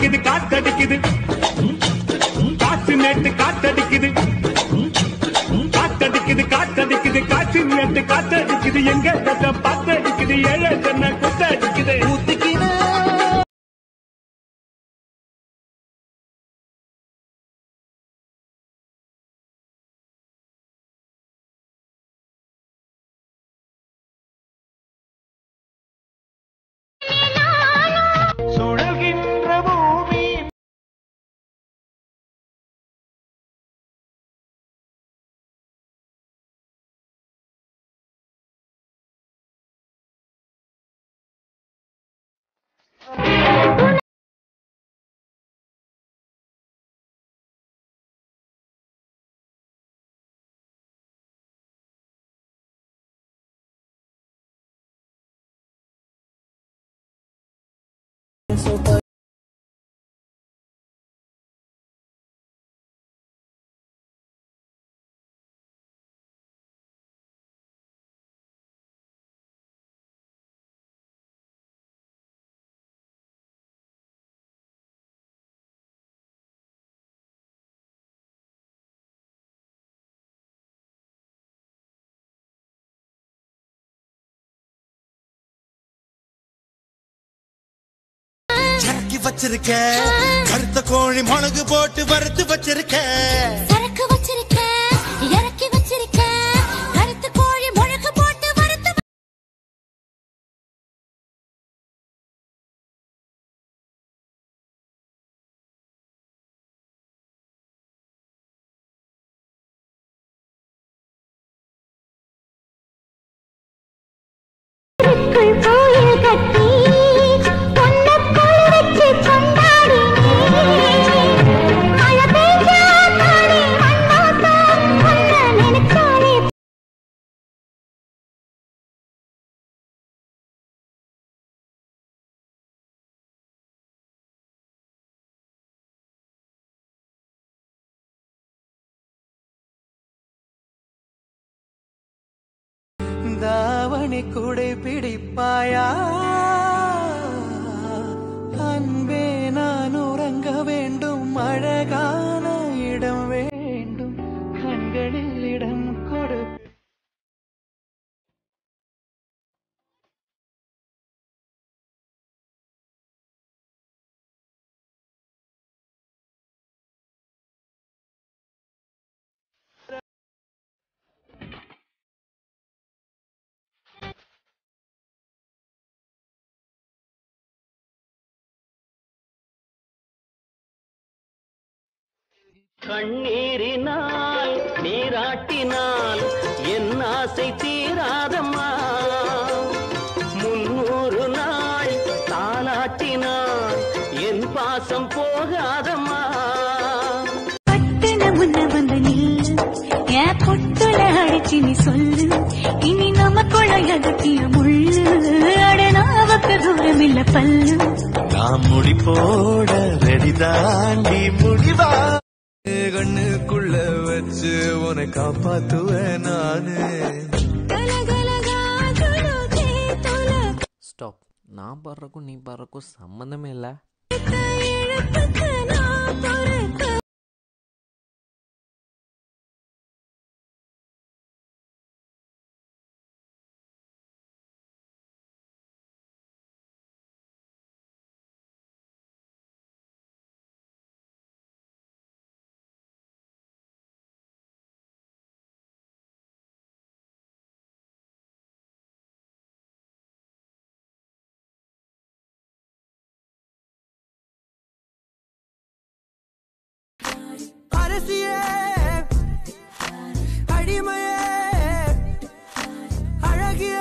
காத்தடிக்குது காத்தடிக்குது காற்று நேட்டு காத்தடிக்குது காத்தடிக்குது காத்தடிக்குது காற்று நேட்டு காத்தடிக்குது எங்க கட்ட பாத்தடிக்குது ஏழை சொன்ன கொத்தடிக்குது சரக்கு வச்சிருக்க கருத்த கோழி மிளகு போட்டு வறுத்து வச்சிருக்க சரக்கு வச்சிருக்க இறக்கி வச்சிருக்க கருத்த கோழி மிளகு போட்டு வறுத்து கோயில் கட்டி தாவணி கூடை பிடிப்பாயா அன்பே நான் உறங்க வேண்டும் அழகான இடம் வேண்டும் கண்களில் இடம் கொடு கண்ணீரினால் நீராட்டினால் என் ஆசை தீராதம்மா 300 நாள் தாலாட்டினால் என் பாசம் போகாதம்மா பட்டுன முன்ன வந்து நில்லு என் பொட்டுல அடிச்சு நீ சொல்லு இனி நமக்குள்ள எதற்கிய முள்ளு அடனாவுக்கு தூரம் இல்ல பல்லு நான் முடி போட ரெடி தாண்டி முடிவா கண்ணுக்குள்ள வச்சு உன்னை காப்பாத்துவேன் நானு ஸ்டாப். நான் பாடுறக்கும் நீ பாடுறக்கும் சம்மந்தமே இல்லை. அரசியே அடிமையே அழகியே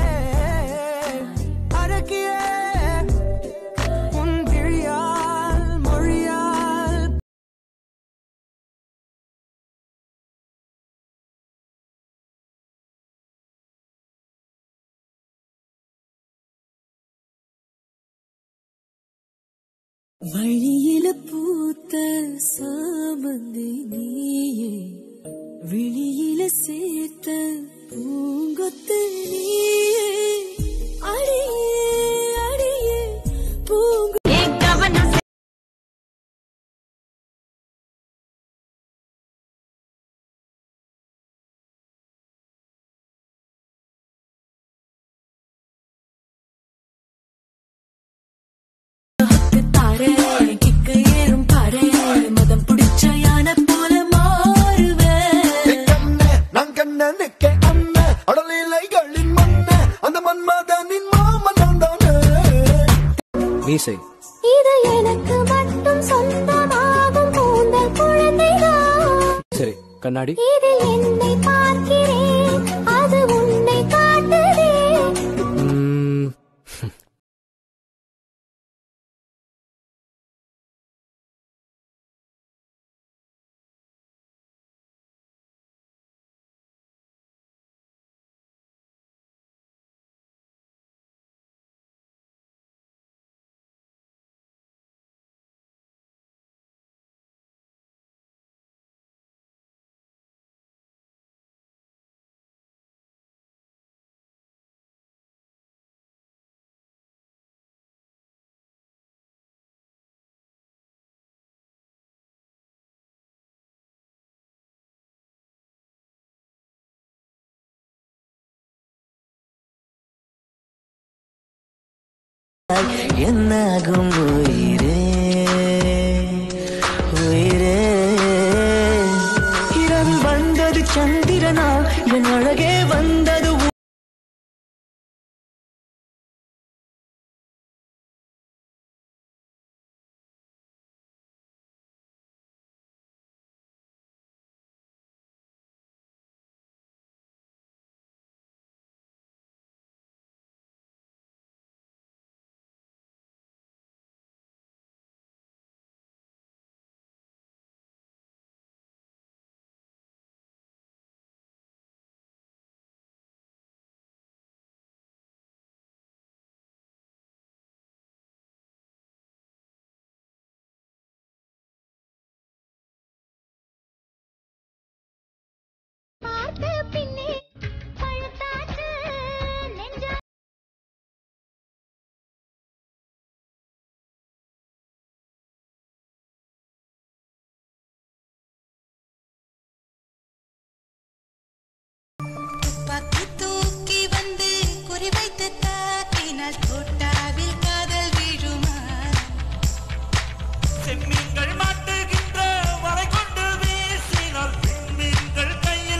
அரக்கியே உன் விழியால் மொழியால் வழியில பூத்த சாமந்தி நீயே விழியில சேர்த்த பூங்கொத்து நீயே அடியே அடியே பூங்க மீசை. இது எனக்கு மட்டும் சொந்தமாகும் கூந்தல் குழந்தைதான். சரி, கண்ணாடி. இதில் என்னை பார்க்கிறேன், அது உன்னை காட்டுதே. என்னாகும் உயிரே உயிரே, இரவில் வந்தது சந்திரனா, என் அழகே வந்தது. தூக்கி வந்து குறிவைத்து தாக்கினால் தோட்டாவில் காதல் வீழுமா? செம்மீன்கள் மாட்டுகின்ற வலை கொண்டு வீசினால் பெண்மீன்கள் கையில்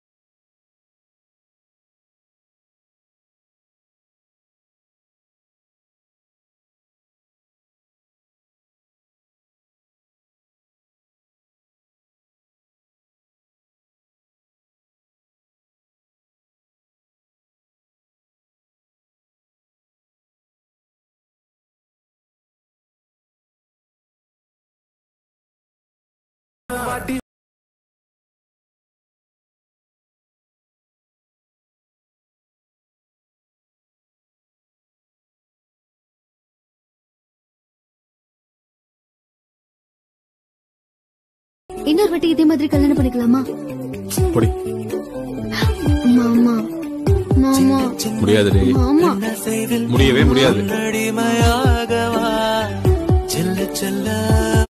இன்னொரு வாட்டி இதே மாதிரி கல்யாணம் பண்ணிக்கலாமா? மாமா மாமா முடியாது, மாமா முடியவே முடியாது. அடிமையாகவா செல்ல செல்ல